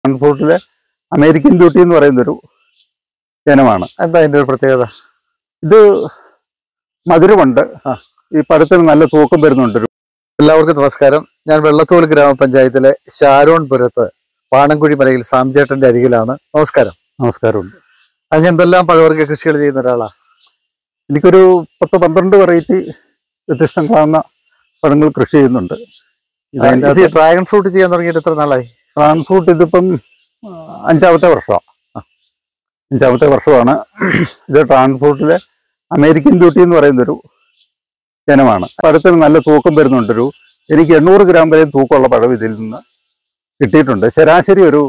ഫ്രൂട്ടിലെ American beauty എന്ന് പറയുന്നൊരു ഇനമാണ്. എന്താ അതിൻ്റെ ഒരു പ്രത്യേകത? ഇത് മധുരമുണ്ട്, ഈ പഴത്തിന് നല്ല തൂക്കം വരുന്നുണ്ട്. എല്ലാവർക്കും നമസ്കാരം. ഞാൻ വെള്ളത്തോൾ ഗ്രാമപഞ്ചായത്തിലെ ശാരോൺപുരത്ത് പാണൻകുഴി മലയിൽ സാംചേട്ടന്റെ അരികിലാണ്. നമസ്കാരം. നമസ്കാരമുണ്ട്. അങ്ങ് എന്തെല്ലാം പഴവർഗ്ഗ കൃഷികൾ ചെയ്യുന്ന ഒരാളാണ്? എനിക്കൊരു 10-12 വെറൈറ്റി വ്യത്യസ്തങ്ങളാകുന്ന പഴങ്ങൾ കൃഷി ചെയ്യുന്നുണ്ട്. ഡ്രാഗൺ ഫ്രൂട്ട് ചെയ്യാൻ തുടങ്ങിയിട്ട് എത്ര നാളായി? ഡ്രാഗൺ ഫ്രൂട്ട് ഇതിപ്പം 5ാമത്തെ വർഷമാണ്. 5ാമത്തെ വർഷമാണ്. ഇത് ഡ്രാഗൺ ഫ്രൂട്ടിലെ അമേരിക്കൻ ബ്യൂട്ടി എന്ന് പറയുന്നൊരു ഇനമാണ്. പഴത്തിന് നല്ല തൂക്കം വരുന്നുണ്ട്. എനിക്ക് 800 ഗ്രാം വരെ തൂക്കമുള്ള പഴം ഇതിൽ നിന്ന് കിട്ടിയിട്ടുണ്ട്. ശരാശരി ഒരു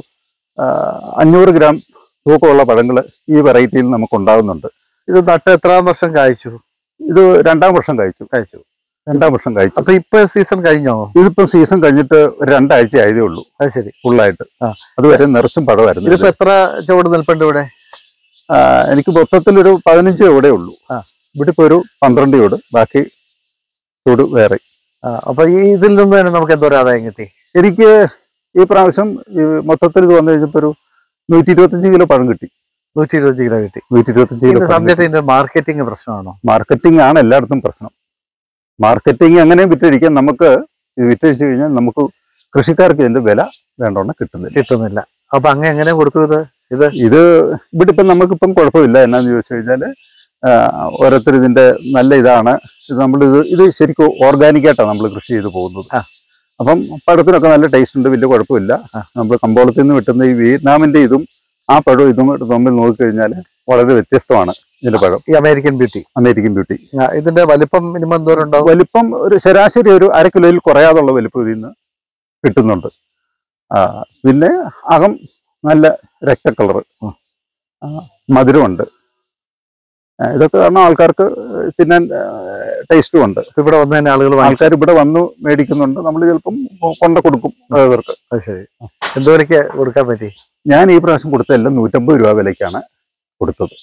500 ഗ്രാം തൂക്കമുള്ള പഴങ്ങൾ ഈ വെറൈറ്റിയിൽ നമുക്ക് ഉണ്ടാകുന്നുണ്ട്. ഇത് നട്ട് എത്രാം വർഷം കായ്ച്ചു? ഇത് 2ാം വർഷം കായ്ച്ചു. 2ാം വർഷം കായ്ച്ചു. അപ്പൊ ഇപ്പൊ സീസൺ കഴിഞ്ഞോ? ഇതിപ്പോ സീസൺ കഴിഞ്ഞിട്ട് ഒരു 2 ആഴ്ച ആയതേ ഉള്ളൂ. അത് ശരി. ഫുള്ളായിട്ട് അതുവരെ നിറച്ചും പഴമായിരുന്നു. ഇതിപ്പോ എത്ര ചുവട് നിൽപ്പുണ്ട് ഇവിടെ? എനിക്ക് മൊത്തത്തിലൊരു 15 ചുവടേ ഉള്ളൂ. ഇവിടെ ഇപ്പൊ ഒരു 12 ചുവട്, ബാക്കി ചുവട് വേറെ. അപ്പൊ ഈ ഇതിൽ നിന്ന് തന്നെ നമുക്ക് എന്തോരം ആദായം കിട്ടി? എനിക്ക് ഈ പ്രാവശ്യം മൊത്തത്തിൽ ഇത് വന്നു കഴിഞ്ഞപ്പോ ഒരു 125 കിലോ പഴം കിട്ടി. 125 കിലോ കിട്ടി. 125 കിലോ. സബ്ജക്റ്റിന്റെ മാർക്കറ്റിംഗ് പ്രശ്നമാണോ? മാർക്കറ്റിംഗ് ആണ് എല്ലായിടത്തും പ്രശ്നം. മാർക്കറ്റിംഗ് എങ്ങനെ വിറ്റഴിക്കാൻ, നമുക്ക് ഇത് വിറ്റഴിച്ചു കഴിഞ്ഞാൽ നമുക്ക് കൃഷിക്കാർക്ക് ഇതിന്റെ വില വേണ്ടോണം കിട്ടുന്നില്ല. അപ്പൊ അങ്ങ് എങ്ങനെ കൊടുത്തു ഇത്? ഇവിടെ ഇപ്പം നമുക്കിപ്പം കുഴപ്പമില്ല. എന്നാന്ന് ചോദിച്ചു കഴിഞ്ഞാൽ ഓരോരുത്തർ ഇതിന്റെ നല്ല ഇതാണ്. ഇത് ശരിക്കും ഓർഗാനിക്കായിട്ടാണ് നമ്മൾ കൃഷി ചെയ്ത് പോകുന്നത്. അപ്പം പഴത്തിനൊക്കെ നല്ല ടേസ്റ്റ് ഉണ്ട്, വലിയ കുഴപ്പമില്ല. നമ്മൾ കമ്പോളത്തിൽ നിന്ന് വിട്ടുന്ന ഈ വിയറ്റ്നാമിന്റെ ഇതും ആ പഴവും ഇതും തമ്മിൽ നോക്കിക്കഴിഞ്ഞാൽ വളരെ വ്യത്യസ്തമാണ് ഇതിന്റെ പഴം. ഈ അമേരിക്കൻ ബ്യൂട്ടി ഇതിന്റെ വലിപ്പം മിനിമം എന്തോരം ഉണ്ടാവും? വലിപ്പം ഒരു ശരാശരി ഒരു 1/2 കിലോയിൽ കുറയാതുള്ള വലിപ്പം ഇതിൽ നിന്ന് കിട്ടുന്നുണ്ട്. പിന്നെ അകം നല്ല രക്ത കളറ്, മധുരമുണ്ട്. ഇതൊക്കെ കാരണം ആൾക്കാർക്ക് തിന്നാൻ ടേസ്റ്റും ഉണ്ട്. ഇവിടെ വന്ന് തന്നെ ആൾക്കാർ ഇവിടെ വന്നു മേടിക്കുന്നുണ്ട്. നമ്മൾ ചിലപ്പം കൊണ്ട കൊടുക്കും അവർക്ക്. അത് ശരി. എന്തോ വിലയ്ക്ക് കൊടുക്കാൻ പറ്റി? ഞാൻ ഈ പ്രാവശ്യം കൊടുത്തതെല്ലാം 150 രൂപ വിലയ്ക്കാണ് കൊടുത്തത്.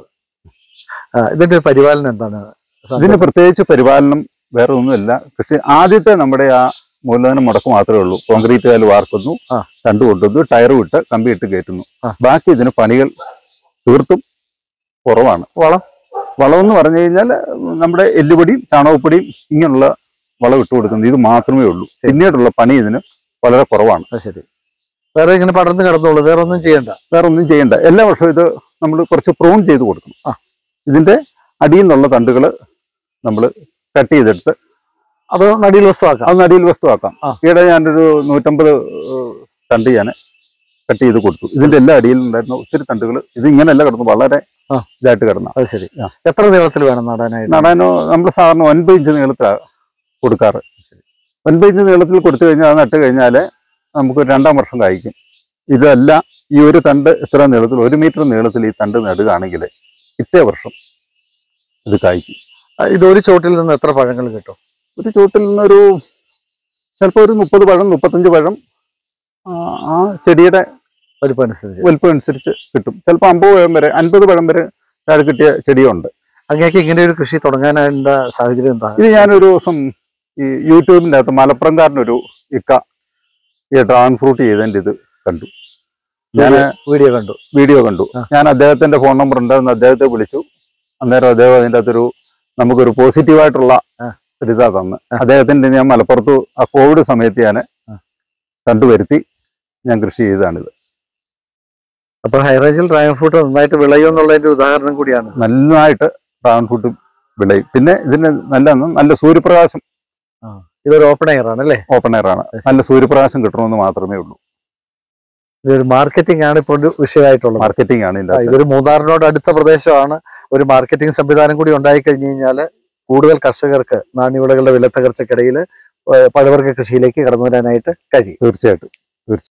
ഇതിന്റെ പരിപാലനം എന്താണ്? ഇതിന് പ്രത്യേകിച്ച് പരിപാലനം വേറെ ഒന്നുമില്ല. കൃഷി ആദ്യത്തെ നമ്മുടെ ആ മൂലധനം മുടക്ക് മാത്രമേ ഉള്ളൂ. കോൺക്രീറ്റ് കല്ല് വാർക്കുന്നു, തണ്ട് കൊണ്ടുവന്നു, ടയർ വിട്ട് കമ്പി ഇട്ട് കയറ്റുന്നു. ബാക്കി ഇതിന് പണികൾ തീർത്തും കുറവാണ്. വളം എന്ന് പറഞ്ഞു കഴിഞ്ഞാൽ നമ്മുടെ എല്ലുപൊടിയും ചാണകപ്പൊടിയും ഇങ്ങനെയുള്ള വളം ഇട്ട് കൊടുക്കുന്നത് ഇത് മാത്രമേ ഉള്ളൂ. പിന്നീടുള്ള പണി ഇതിന് വളരെ കുറവാണ്. ശരി. വേറെ ഇങ്ങനെ പടർന്ന് കിടന്നുള്ളൂ, വേറെ ഒന്നും ചെയ്യണ്ട. എല്ലാ വർഷവും ഇത് നമ്മൾ കുറച്ച് പ്രൂൺ ചെയ്ത് കൊടുക്കണം. ഇതിന്റെ അടിയിൽ നിന്നുള്ള തണ്ടുകൾ നമ്മൾ കട്ട് ചെയ്തെടുത്ത് അത് നടിയിൽ വസ്തുവാക്കാം. ഈയിടെ ഞാനൊരു 150 തണ്ട് ഞാൻ കട്ട് ചെയ്ത് കൊടുത്തു. ഇതിന്റെ എല്ലാ അടിയിലും ഉണ്ടായിരുന്ന ഒത്തിരി തണ്ടുകൾ ഇത് ഇങ്ങനെയല്ല കിടന്നു, വളരെ ഇതായിട്ട് കിടന്ന. അത് ശരി. എത്ര നീളത്തിൽ വേണം നടാനോ? നമ്മൾ സാധാരണ 9 ഇഞ്ച് നീളത്തിലാണ് കൊടുക്കാറ്. 9 ഇഞ്ച് നീളത്തിൽ കൊടുത്തു കഴിഞ്ഞാൽ അത് നട്ട് കഴിഞ്ഞാൽ നമുക്ക് 2ാം വർഷം കായ്ക്കും. ഇതല്ല, ഈ ഒരു തണ്ട് ഇത്ര നീളത്തിൽ 1 മീറ്റർ നീളത്തിൽ ഈ തണ്ട് നടുകയാണെങ്കിൽ പിറ്റേ വർഷം ഇത് കായ്ക്കും. ഇതൊരു ചോട്ടിൽ നിന്ന് എത്ര പഴങ്ങൾ കിട്ടും? ഒരു ചോട്ടിൽ നിന്നൊരു ചിലപ്പോൾ ഒരു 30 പഴം 35 പഴം ആ ചെടിയുടെ വലിപ്പം അനുസരിച്ച് കിട്ടും. ചിലപ്പോൾ 50 പഴം വരെ 50 പഴം വരെ താഴെ കിട്ടിയ ചെടിയുണ്ട്. അങ്ങനെയൊക്കെ ഇങ്ങനെ ഒരു കൃഷി തുടങ്ങാനുള്ള സാഹചര്യം എന്താ? ഇത് ഞാനൊരു ദിവസം ഈ യൂട്യൂബിൻ്റെ അകത്ത് മലപ്പുറംകാരനൊരു ഇക്ക ഈ ഡ്രാഗൺ ഫ്രൂട്ട് ചെയ്തതിൻ്റെ ഇത് കണ്ടു. ഞാൻ വീഡിയോ കണ്ടു. ഞാൻ അദ്ദേഹത്തിന്റെ ഫോൺ നമ്പർ ഉണ്ടായിരുന്നു, അദ്ദേഹത്തെ വിളിച്ചു. അന്നേരം അദ്ദേഹം അതിൻ്റെ അകത്തൊരു നമുക്കൊരു പോസിറ്റീവായിട്ടുള്ള ഒരിതാ തന്ന്. അദ്ദേഹത്തിന്റെ ഞാൻ മലപ്പുറത്ത് ആ കോവിഡ് സമയത്ത് ഞാൻ കണ്ടുവരുത്തി ഞാൻ കൃഷി ചെയ്തതാണിത്. അപ്പൊ ഹൈറേഞ്ചിൽ ഡ്രാഗൺ ഫ്രൂട്ട് നന്നായിട്ട് വിളയും എന്നുള്ളതിന്റെ ഉദാഹരണം കൂടിയാണ്. നന്നായിട്ട് ഡ്രാഗൺ ഫ്രൂട്ട് വിളയും. പിന്നെ ഇതിന് നല്ല സൂര്യപ്രകാശം. ഇതൊരു ഓപ്പൺ എയർ ആണല്ലേ? ഓപ്പൺ എയർ ആണ്. നല്ല സൂര്യപ്രകാശം കിട്ടണമെന്ന് മാത്രമേ ഉള്ളൂ. ഇതൊരു മാർക്കറ്റിംഗ് ആണ് ഇപ്പോൾ വിഷയമായിട്ടുള്ളത്. മാർക്കറ്റിംഗ് ആണ്. ഇതൊരു മൂന്നാറിനോട് അടുത്ത പ്രദേശമാണ്. ഒരു മാർക്കറ്റിംഗ് സംവിധാനം കൂടി ഉണ്ടായി കഴിഞ്ഞു കഴിഞ്ഞാൽ കൂടുതൽ കർഷകർക്ക് നാണ്യവിളകളുടെ വിലത്തകർച്ചക്കിടയിൽ പഴവർഗ്ഗ കൃഷിയിലേക്ക് കടന്നു വരാനായിട്ട് കഴിയും. തീർച്ചയായിട്ടും.